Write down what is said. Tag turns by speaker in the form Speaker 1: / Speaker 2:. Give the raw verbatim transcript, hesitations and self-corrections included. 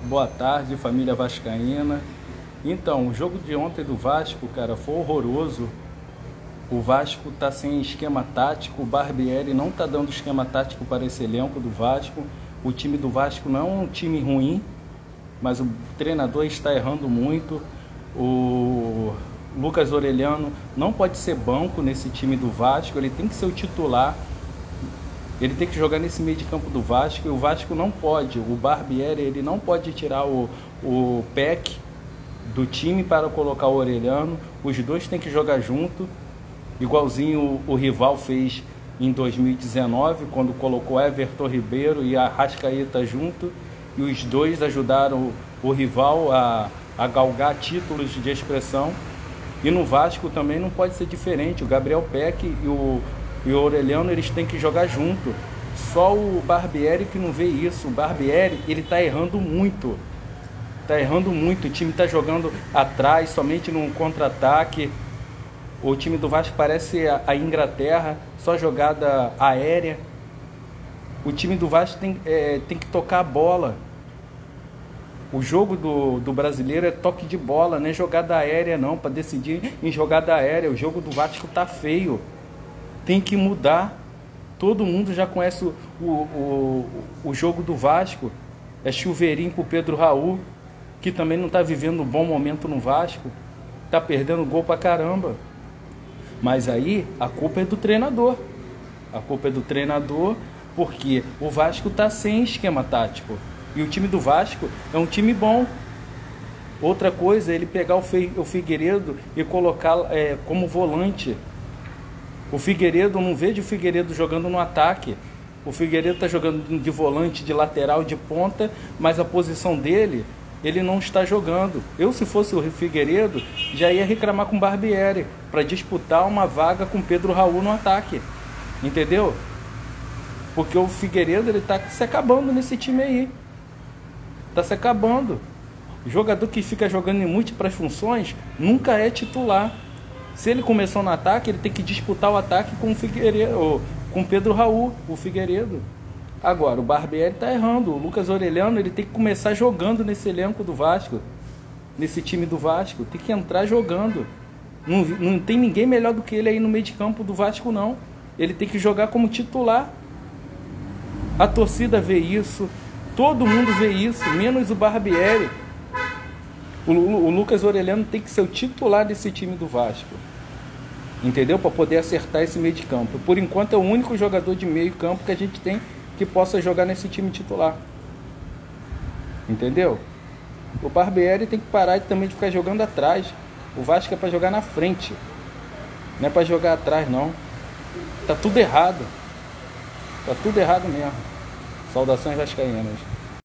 Speaker 1: Boa tarde, família vascaína. Então, o jogo de ontem do Vasco, cara, foi horroroso. O Vasco tá sem esquema tático, o Barbieri não tá dando esquema tático para esse elenco do Vasco. O time do Vasco não é um time ruim, mas o treinador está errando muito. O Lucas Orelhano não pode ser banco nesse time do Vasco, ele tem que ser o titular. Ele tem que jogar nesse meio de campo do Vasco, e o Vasco não pode, o Barbieri, ele não pode tirar o, o Peck do time para colocar o Orelhano. Os dois têm que jogar junto, igualzinho o, o rival fez em dois mil e dezenove, quando colocou Everton Ribeiro e Arrascaeta junto, e os dois ajudaram o, o rival a, a galgar títulos de expressão. E no Vasco também não pode ser diferente, o Gabriel Peck e o E o Orelhano, eles têm que jogar junto. Só o Barbieri que não vê isso. O Barbieri, ele tá errando muito. Tá errando muito. O time tá jogando atrás, somente num contra-ataque. O time do Vasco parece a, a Inglaterra, só jogada aérea. O time do Vasco tem, é, tem que tocar a bola. O jogo do, do brasileiro é toque de bola, não é jogada aérea não, para decidir em jogada aérea. O jogo do Vasco tá feio. Tem que mudar. Todo mundo já conhece o, o, o, o jogo do Vasco. É chuveirinho pro Pedro Raul, que também não está vivendo um bom momento no Vasco. Está perdendo gol pra caramba. Mas aí a culpa é do treinador. A culpa é do treinador, porque o Vasco está sem esquema tático. E o time do Vasco é um time bom. Outra coisa é ele pegar o, Fe, o Figueiredo e colocar é, como volante. O Figueiredo, eu não vejo o Figueiredo jogando no ataque. O Figueiredo está jogando de volante, de lateral, de ponta, mas a posição dele, ele não está jogando. Eu, se fosse o Figueiredo, já ia reclamar com o Barbieri para disputar uma vaga com Pedro Raul no ataque. Entendeu? Porque o Figueiredo, ele está se acabando nesse time aí. Está se acabando. O jogador que fica jogando em múltiplas funções nunca é titular. Se ele começou no ataque, ele tem que disputar o ataque com o Figueiredo, com o Pedro Raul, o Figueiredo. Agora, o Barbieri está errando. O Lucas Orelhano, ele tem que começar jogando nesse elenco do Vasco, nesse time do Vasco. Tem que entrar jogando. Não, não tem ninguém melhor do que ele aí no meio de campo do Vasco, não. Ele tem que jogar como titular. A torcida vê isso, todo mundo vê isso, menos o Barbieri. O, o Lucas Orelhano tem que ser o titular desse time do Vasco. Entendeu? Para poder acertar esse meio de campo. Por enquanto é o único jogador de meio campo que a gente tem que possa jogar nesse time titular. Entendeu? O Barbieri tem que parar também de ficar jogando atrás. O Vasco é para jogar na frente. Não é para jogar atrás, não. Tá tudo errado. Tá tudo errado mesmo. Saudações vascaínas.